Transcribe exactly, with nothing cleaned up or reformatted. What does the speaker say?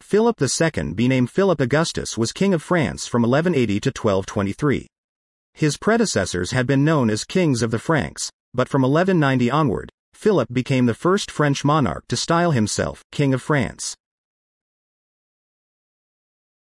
Philip the Second, byname Philip Augustus, was king of France from eleven eighty to twelve twenty-three. His predecessors had been known as kings of the Franks, but from eleven ninety onward, Philip became the first French monarch to style himself king of France.